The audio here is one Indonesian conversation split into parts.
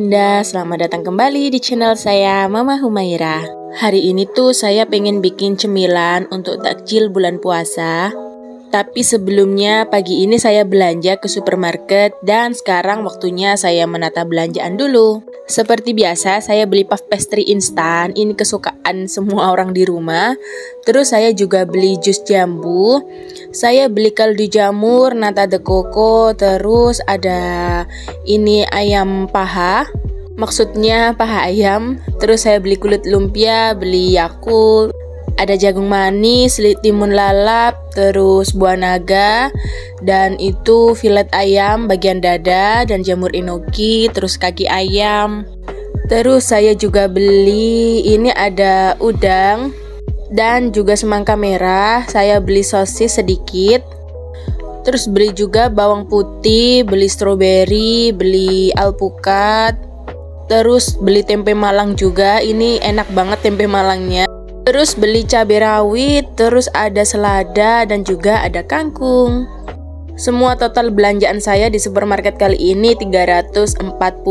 Bunda, selamat datang kembali di channel saya, Mama Humaira. Hari ini tuh saya pengen bikin cemilan untuk takjil bulan puasa. Tapi sebelumnya pagi ini saya belanja ke supermarket dan sekarang waktunya saya menata belanjaan dulu. Seperti biasa saya beli puff pastry instan, ini kesukaan semua orang di rumah. Terus saya juga beli jus jambu. Saya beli kaldu jamur, nata de coco, terus ada ini ayam paha. Maksudnya paha ayam. Terus saya beli kulit lumpia, beli Yakult. Ada jagung manis, timun lalap, terus buah naga, dan itu filet ayam bagian dada, dan jamur inoki, terus kaki ayam. Terus saya juga beli, ini ada udang, dan juga semangka merah. Saya beli sosis sedikit. Terus beli juga bawang putih, beli stroberi, beli alpukat. Terus beli tempe Malang juga, ini enak banget tempe Malangnya. Terus beli cabai rawit, terus ada selada dan juga ada kangkung. Semua total belanjaan saya di supermarket kali ini 340.000.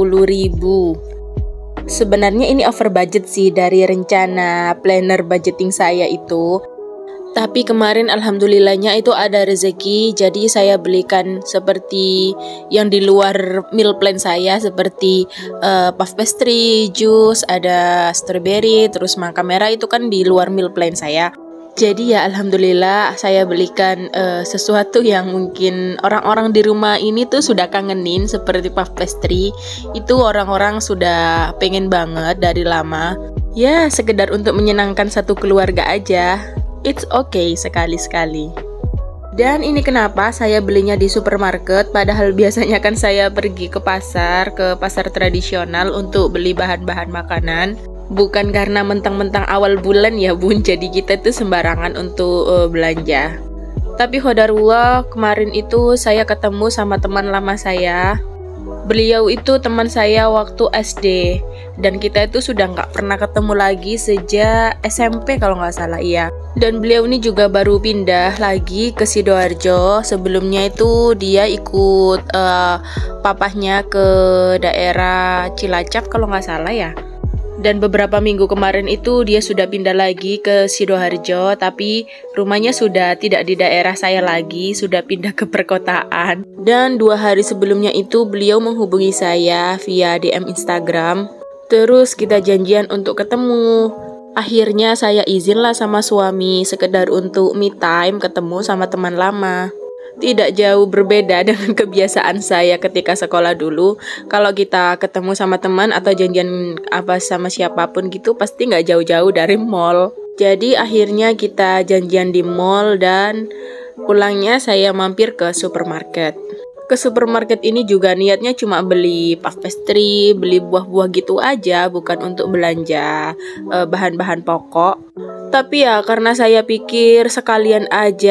Sebenarnya ini over budget sih dari rencana planner budgeting saya itu. Tapi kemarin alhamdulillahnya itu ada rezeki, jadi saya belikan seperti yang di luar meal plan saya, seperti puff pastry, jus, ada strawberry, terus mangga merah, itu kan di luar meal plan saya. Jadi ya alhamdulillah saya belikan sesuatu yang mungkin orang-orang di rumah ini tuh sudah kangenin, seperti puff pastry. Itu orang-orang sudah pengen banget dari lama. Ya sekedar untuk menyenangkan satu keluarga aja. It's okay sekali-sekali. Dan ini kenapa saya belinya di supermarket, padahal biasanya kan saya pergi ke pasar tradisional untuk beli bahan-bahan makanan. Bukan karena mentang-mentang awal bulan ya bun, jadi kita tuh sembarangan untuk belanja. Tapi qadarullah, kemarin itu saya ketemu sama teman lama saya. Beliau itu teman saya waktu SD, dan kita itu sudah nggak pernah ketemu lagi sejak SMP kalau nggak salah ya. Dan beliau ini juga baru pindah lagi ke Sidoarjo. Sebelumnya itu dia ikut papahnya ke daerah Cilacap kalau nggak salah ya. Dan beberapa minggu kemarin itu dia sudah pindah lagi ke Sidoarjo, tapi rumahnya sudah tidak di daerah saya lagi, sudah pindah ke perkotaan. Dan 2 hari sebelumnya itu beliau menghubungi saya via DM Instagram. Terus kita janjian untuk ketemu. Akhirnya saya izinlah sama suami sekedar untuk me time, ketemu sama teman lama. Tidak jauh berbeda dengan kebiasaan saya ketika sekolah dulu. Kalau kita ketemu sama teman atau janjian apa sama siapapun gitu, pasti nggak jauh-jauh dari mall. Jadi akhirnya kita janjian di mall dan pulangnya saya mampir ke supermarket. Ke supermarket ini juga niatnya cuma beli puff pastry, beli buah-buah gitu aja, bukan untuk belanja bahan-bahan pokok. Tapi ya karena saya pikir sekalian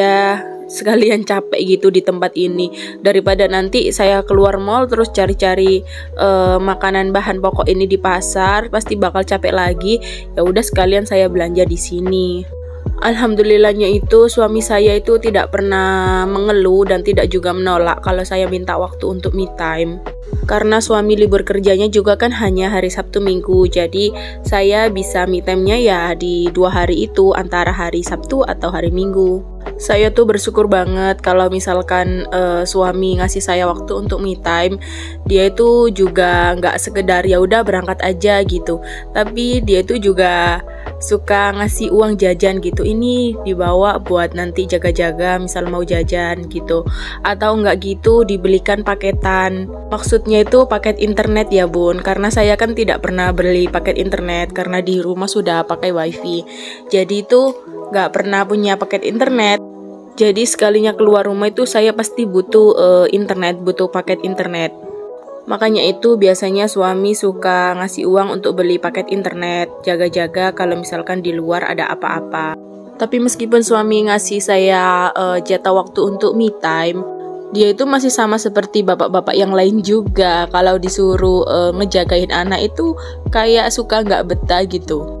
capek gitu di tempat ini, daripada nanti saya keluar mall terus cari-cari makanan bahan pokok ini di pasar, pasti bakal capek lagi. Ya udah sekalian saya belanja di sini. Alhamdulillahnya itu suami saya itu tidak pernah mengeluh dan tidak juga menolak kalau saya minta waktu untuk me time. Karena suami libur kerjanya juga kan hanya hari Sabtu Minggu, jadi saya bisa me time-nya ya di 2 hari itu, antara hari Sabtu atau hari Minggu. Saya tuh bersyukur banget kalau misalkan suami ngasih saya waktu untuk me time. Dia itu juga nggak sekedar ya udah berangkat aja gitu, tapi dia itu juga suka ngasih uang jajan gitu, ini dibawa buat nanti jaga-jaga misal mau jajan gitu, atau enggak gitu dibelikan paketan. Maksudnya itu paket internet ya bun, karena saya kan tidak pernah beli paket internet karena di rumah sudah pakai wifi, jadi itu nggak pernah punya paket internet. Jadi sekalinya keluar rumah itu saya pasti butuh internet, butuh paket internet. Makanya itu biasanya suami suka ngasih uang untuk beli paket internet, jaga-jaga kalau misalkan di luar ada apa-apa. Tapi meskipun suami ngasih saya jatah waktu untuk me time, dia itu masih sama seperti bapak-bapak yang lain juga. Kalau disuruh ngejagain anak itu kayak suka nggak betah gitu.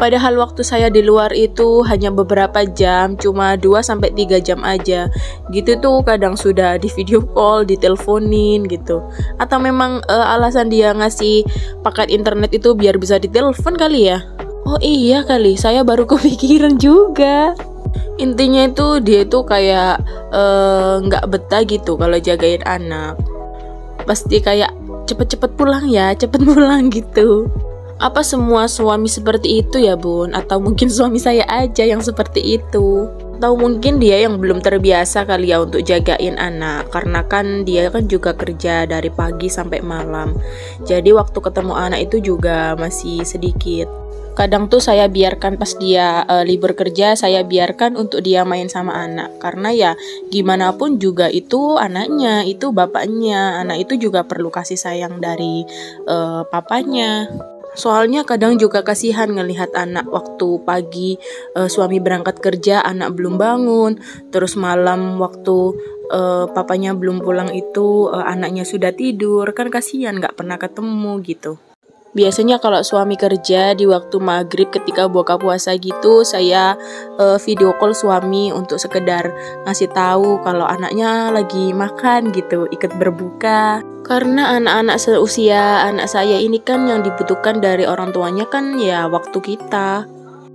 Padahal waktu saya di luar itu hanya beberapa jam, cuma 2-3 jam aja. Gitu tuh kadang sudah di video call, diteleponin gitu. Atau memang alasan dia ngasih paket internet itu biar bisa ditelepon kali ya? Oh iya kali, saya baru kepikiran juga. Intinya itu dia itu kayak nggak betah gitu kalau jagain anak. Pasti kayak cepet-cepet pulang ya, cepet pulang gitu. Apa semua suami seperti itu ya bun? Atau mungkin suami saya aja yang seperti itu? Atau mungkin dia yang belum terbiasa kali ya untuk jagain anak. Karena kan dia kan juga kerja dari pagi sampai malam. Jadi waktu ketemu anak itu juga masih sedikit. Kadang tuh saya biarkan pas dia libur kerja, saya biarkan untuk dia main sama anak. Karena ya gimana pun juga itu anaknya, itu bapaknya. Anak itu juga perlu kasih sayang dari papanya. Soalnya kadang juga kasihan ngelihat anak waktu pagi suami berangkat kerja, anak belum bangun. Terus malam waktu papanya belum pulang itu anaknya sudah tidur. Kan kasihan gak pernah ketemu gitu. Biasanya kalau suami kerja di waktu maghrib ketika buka puasa gitu, saya video call suami untuk sekedar ngasih tahu kalau anaknya lagi makan gitu, ikut berbuka. Karena anak-anak seusia anak saya ini kan yang dibutuhkan dari orang tuanya kan ya waktu kita.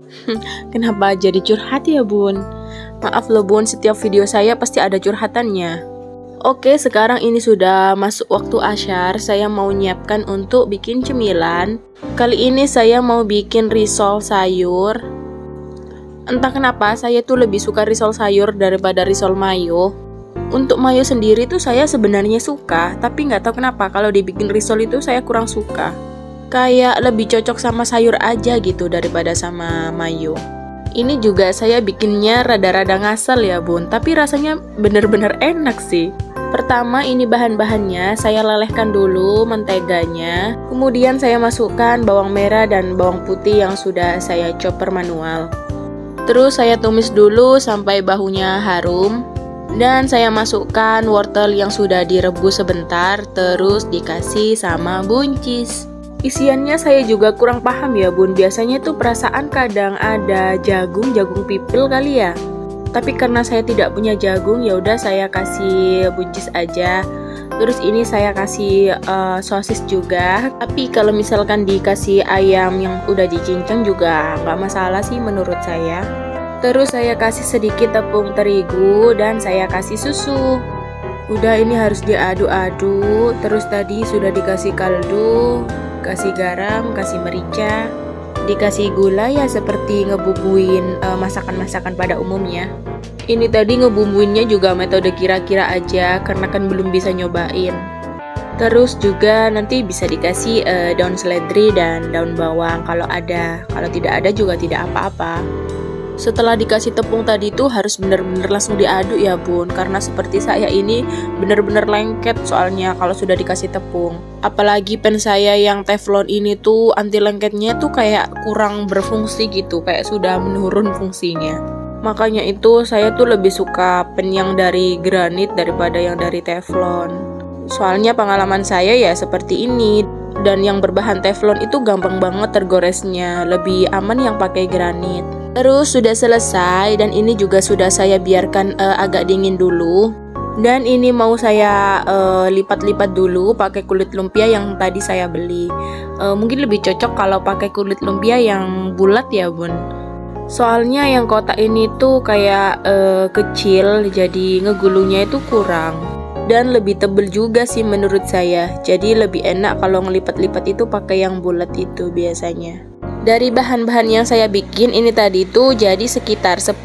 Kenapa jadi curhat ya bun? Maaf loh bun, setiap video saya pasti ada curhatannya. Oke, sekarang ini sudah masuk waktu asyar. Saya mau nyiapkan untuk bikin cemilan. Kali ini saya mau bikin risol sayur. Entah kenapa saya tuh lebih suka risol sayur daripada risol mayo. Untuk mayo sendiri tuh saya sebenarnya suka, tapi nggak tahu kenapa kalau dibikin risol itu saya kurang suka. Kayak lebih cocok sama sayur aja gitu daripada sama mayo. Ini juga saya bikinnya rada-rada ngasal ya bun, tapi rasanya bener-bener enak sih. Pertama ini bahan-bahannya, saya lelehkan dulu menteganya. Kemudian saya masukkan bawang merah dan bawang putih yang sudah saya chopper manual. Terus saya tumis dulu sampai baunya harum. Dan saya masukkan wortel yang sudah direbus sebentar, terus dikasih sama buncis. Isiannya saya juga kurang paham ya bun, biasanya tuh perasaan kadang ada jagung pipil kali ya. Tapi karena saya tidak punya jagung, ya udah saya kasih buncis aja. Terus ini saya kasih sosis juga. Tapi kalau misalkan dikasih ayam yang udah dicincang juga nggak masalah sih menurut saya. Terus saya kasih sedikit tepung terigu dan saya kasih susu. Udah ini harus diaduk-aduk. Terus tadi sudah dikasih kaldu, kasih garam, kasih merica, dikasih gula ya seperti ngebumbuin masakan-masakan pada umumnya. Ini tadi ngebumbuinnya juga metode kira-kira aja karena kan belum bisa nyobain. Terus juga nanti bisa dikasih daun seledri dan daun bawang kalau ada. Kalau tidak ada juga tidak apa-apa. Setelah dikasih tepung tadi tuh harus bener-bener langsung diaduk ya bun, karena seperti saya ini bener-bener lengket soalnya kalau sudah dikasih tepung. Apalagi pen saya yang teflon ini tuh anti lengketnya tuh kayak kurang berfungsi gitu, kayak sudah menurun fungsinya. Makanya itu saya tuh lebih suka pen yang dari granit daripada yang dari teflon. Soalnya pengalaman saya ya seperti ini. Dan yang berbahan teflon itu gampang banget tergoresnya, lebih aman yang pakai granit. Terus sudah selesai dan ini juga sudah saya biarkan agak dingin dulu. Dan ini mau saya lipat-lipat dulu pakai kulit lumpia yang tadi saya beli. Mungkin lebih cocok kalau pakai kulit lumpia yang bulat ya bun. Soalnya yang kotak ini tuh kayak kecil, jadi ngegulungnya itu kurang. Dan lebih tebel juga sih menurut saya. Jadi lebih enak kalau ngelipat-lipat itu pakai yang bulat itu biasanya. Dari bahan-bahan yang saya bikin ini tadi tuh jadi sekitar 10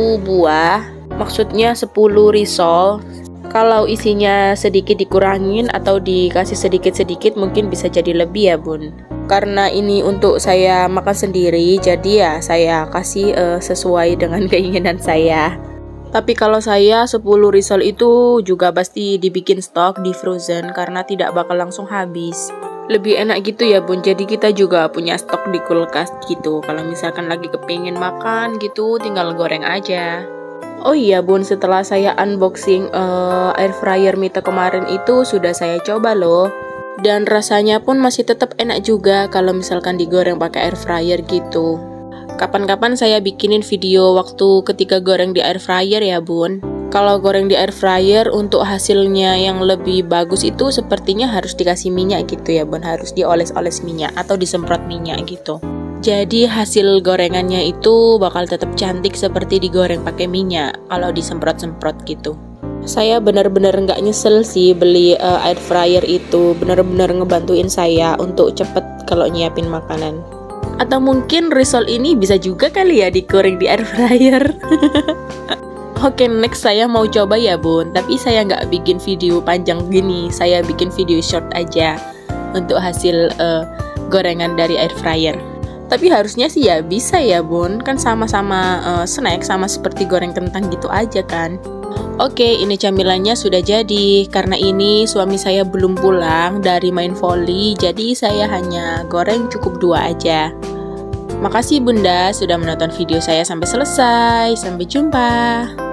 buah. Maksudnya 10 risol. Kalau isinya sedikit dikurangin atau dikasih sedikit-sedikit mungkin bisa jadi lebih ya bun. Karena ini untuk saya makan sendiri, jadi ya saya kasih sesuai dengan keinginan saya. Tapi kalau saya 10 risol itu juga pasti dibikin stok di frozen karena tidak bakal langsung habis. Lebih enak gitu ya bun, jadi kita juga punya stok di kulkas gitu. Kalau misalkan lagi kepingin makan gitu tinggal goreng aja. Oh iya bun, setelah saya unboxing air fryer Mita kemarin itu sudah saya coba loh. Dan rasanya pun masih tetap enak juga kalau misalkan digoreng pakai air fryer gitu. Kapan-kapan saya bikinin video waktu ketika goreng di air fryer ya bun. Kalau goreng di air fryer untuk hasilnya yang lebih bagus itu sepertinya harus dikasih minyak gitu ya bun. Harus dioles-oles minyak atau disemprot minyak gitu. Jadi hasil gorengannya itu bakal tetap cantik seperti digoreng pakai minyak kalau disemprot-semprot gitu. Saya benar-benar nggak nyesel sih beli air fryer itu, benar-benar ngebantuin saya untuk cepet kalau nyiapin makanan. Atau mungkin risol ini bisa juga kali ya digoreng di air fryer. Oke, next saya mau coba ya bun, tapi saya nggak bikin video panjang gini, saya bikin video short aja untuk hasil gorengan dari air fryer. Tapi harusnya sih ya bisa ya bun, kan sama-sama snack, sama seperti goreng kentang gitu aja kan. Oke, ini camilannya sudah jadi. Karena ini suami saya belum pulang dari main volley, jadi saya hanya goreng cukup 2 aja. Makasih bunda sudah menonton video saya sampai selesai. Sampai jumpa.